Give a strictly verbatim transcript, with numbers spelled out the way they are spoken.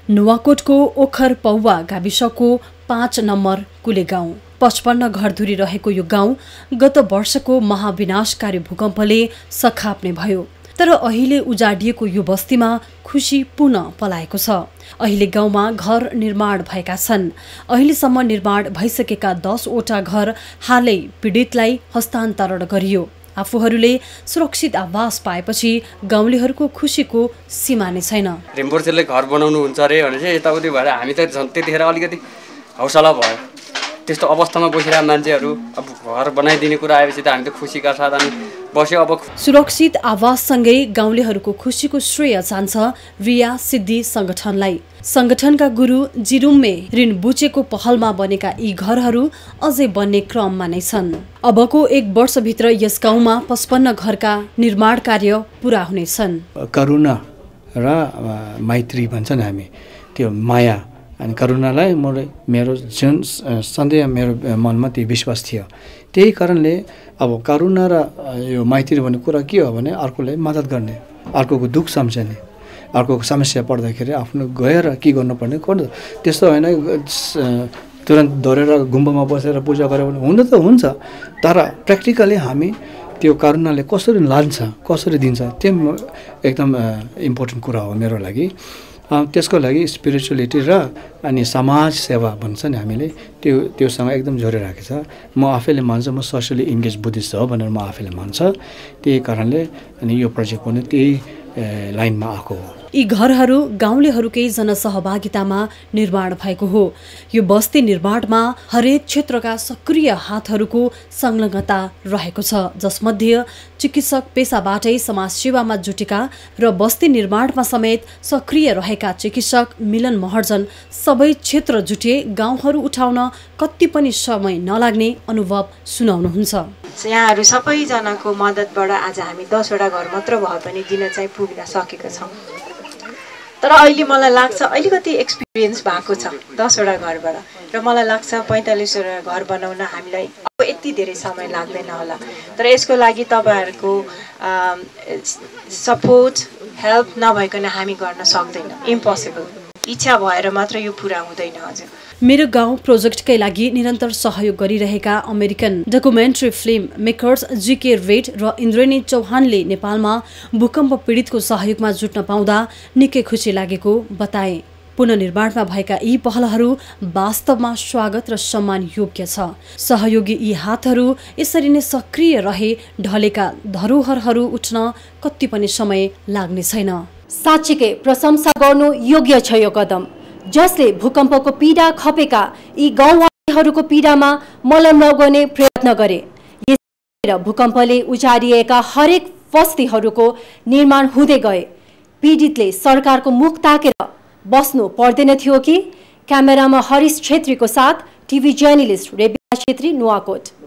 नुवाकोटको ओखर पौवा गाविसको पाँच नम्बर कुले गाउँ पचपन्न घरधुरी रहेको यो गाउँ गत वर्षको महाविनाशकारी भूकम्पले सखाप्ने भयो। तर अहिले उजाडिएको यो बस्तीमा खुशी पुनः पलाएको छ। अहिले गाउँमा घर निर्माण भएका छन्। अहिलेसम्म निर्माण भइसकेका दसवटा घर हालै पीडितलाई हस्तान्तरण गरियो। आफूहरूले सुरक्षित आवास पाएपछि गाउँलेहरूको खुशीको सीमा नै छैन। रिम्पोर्चेले घर बनाउनु हुन्छ अरे भने चाहिँ यताउति भएर हामी त झन् त्यतिखेर अलिकति हौसला भयो। त्यस्तो अवस्थामा बसिरहेको मान्छेहरू अब घर बनाइदिने कुरा आएपछि त हामी त खुसीका साथ हामी बस्यो। अब सुरक्षित आवाससँगै गाउँलेहरूको खुसीको श्रेय जान्छ रिया सिद्धि संगठनलाई। संगठनका गुरु जिरुम्मे ऋण बुचेको पहलमा बनेका यी घरहरू अझै बन्ने क्रममा नै छन्। अबको एक वर्षभित्र यस गाउँमा पचपन्न घरका निर्माण कार्य पूरा हुनेछन्। करुणा र मैत्री भन्छन् हामी, त्यो माया अनि करुणालाई मलाई मेरो जुन सधैँ मेरो मनमा त्यो विश्वास थियो। त्यही कारणले अब करुणा र यो मैत्री भन्ने कुरा के हो भने अर्कोलाई मद्दत गर्ने, अर्कोको दुःख सम्झने, अर्कोको समस्या पर्दाखेरि आफ्नो गएर के गर्नुपर्ने गर्नु। त्यस्तो होइन तुरन्त दौडेर गुम्बामा बसेर पूजा गऱ्यो भने हुन त हुन्छ, तर प्र्याक्टिकली हामी त्यो करुणाले कसरी लान्छ कसरी दिन्छ त्यो एकदम इम्पोर्टेन्ट कुरा हो मेरो लागि। त्यसको लागि स्पिरिचुअलिटी र अनि समाज सेवा भन्छ नि हामीले त्यो त्योसँग एकदम जोडिरहेको छ। म आफैले मान्छ म सोसियली इन्गेज बुद्धिस्ट हो भनेर म आफैले मान्छ। त्यही कारणले अनि यो प्रोजेक्ट पनि त्यही लाइनमा आएको हो। यी घरहरू गाउँलेहरूकै जनसहभागितामा निर्माण भएको हो। यो बस्ती निर्माणमा हरेक क्षेत्रका सक्रिय हातहरूको संलग्नता रहेको छ, जसमध्ये चिकित्सक पेसाबाटै समाजसेवामा जुटेका र बस्ती निर्माणमा समेत सक्रिय रहेका चिकित्सक मिलन महर्जन सबै क्षेत्र जुटे गाउँहरू उठाउन कति पनि समय नलाग्ने अनुभव सुनाउनुहुन्छ। यहाँहरू सबैजनाको मद्दतबाट आज हामी दसवटा घर मात्र भए पनि दिन चाहिँ पुग्न सकेका छौँ। तर अहिले मलाई लाग्छ अलिकति एक्सपिरियन्स भएको छ दसवटा घरबाट, र मलाई लाग्छ पैँतालिसवटा घर बनाउन हामीलाई अब यति धेरै समय लाग्दैन होला। तर यसको लागि तपाईँहरूको सपोर्ट हेल्प नभइकन हामी गर्न सक्दैन, इम्पोसिबल। इच्छा भएर मात्र यो पुरा हुँदैन। हजुर, मेरो गाउँ प्रोजेक्टकै लागि निरन्तर सहयोग गरिरहेका American documentary film makers GK Red र इन्द्रेणी चौहानले नेपालमा भूकम्प पीडितको सहयोगमा जुट्न पाउँदा निकै खुसी लागेको बताए। पुनर्निर्माणमा भएका यी पहलहरू वास्तवमा स्वागत र सम्मान योग्य छ। सहयोगी यी हातहरू यसरी नै सक्रिय रहे ढलेका धरोहरहरू उठ्न कति पनि समय लाग्ने छैन। साँच्चीकै प्रशंसा गर्नु योग्य छ यो कदम, जसले भूकम्पको पीडा खपेका यी गाउँवासीहरूको पीडामा मलम लगाउने प्रयत्न गरे। यसरी भूकम्पले उजाडिएका हरेक बस्तीहरूको निर्माण हुँदै गए। पीडितले सरकारको मुख ताकेर बस्नु पर्दैन थियो कि? क्यामेरामा हरिश छेत्रीको साथ टिभी जर्नलिस्ट रेबिका छेत्री, नुवाकोट।